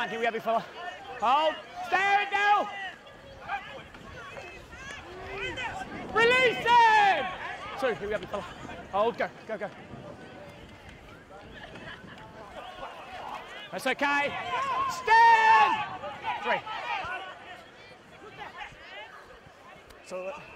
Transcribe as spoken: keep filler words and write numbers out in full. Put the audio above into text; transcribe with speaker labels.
Speaker 1: One, here we have you, fella. Hold. Stand now. Release him. Two, here we have you, fella. Hold, go, go, go. That's okay. Stand. Three. So.